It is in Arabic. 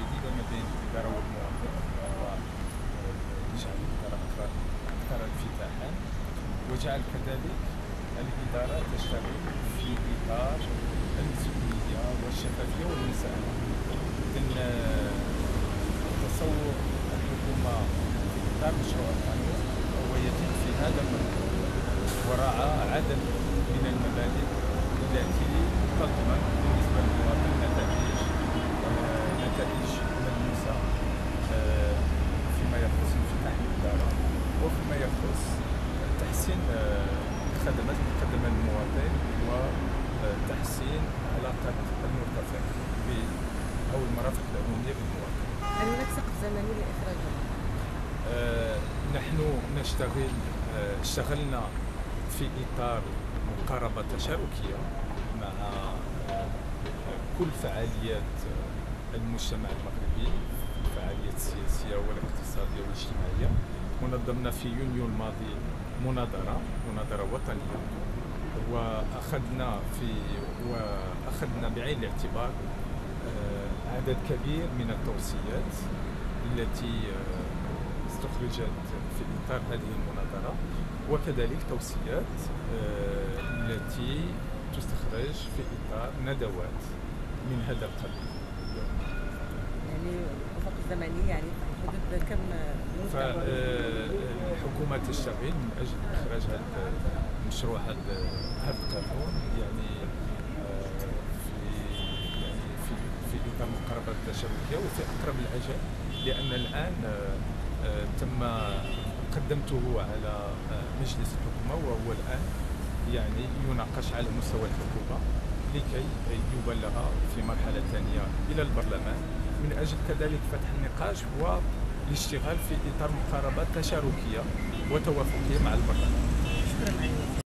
جديدة ما بين الإدارة والمواطن، وجعل الإدارة أكثر انفتاحا، وجعل كذلك الإدارة تشتغل في إطار المسؤولية والشفافية والمساءلة. إذن تصور الحكومة في إطار مشروع القانون هو يتم في هذا المنظور وراء عدد من المبادئ التي تضمن بالنسبة للمواطن نتائج ملموسة فيما يخص انفتاح الإدارة وفيما يخص تحسين الخدمات المقدمة للمواطن وتحسين علاقة المرتفع أو المرافق العمومية بالمواطن. هل هناك سقف زمني لإخراجها؟ نحن اشتغلنا في إطار مقاربة تشاركية مع كل فعاليات المجتمع المغربي، الفعاليات السياسية والاقتصادية والاجتماعية. ونظمنا في يونيو الماضي مناظرة وطنية، وأخذنا بعين الاعتبار عدد كبير من التوصيات التي استخرجت في إطار هذه المناظرة، وكذلك توصيات التي تستخرج في إطار ندوات من هذا القبيل. يعني الأفق الزمني يعني حدود كم مدة؟ الحكومة تشتغل من أجل إخراج هذا المشروع، هذا القانون يعني في إطار مقاربة التشاركية وفي أقرب العجل، لأن الآن قدمته على مجلس الحكومة، وهو الآن يعني يناقش على مستوى الحكومة لكي يبلغ في مرحلة ثانية إلى البرلمان من أجل كذلك فتح النقاش والاشتغال في إطار مقاربة تشاركية وتوافقية مع البرلمان. شكرا.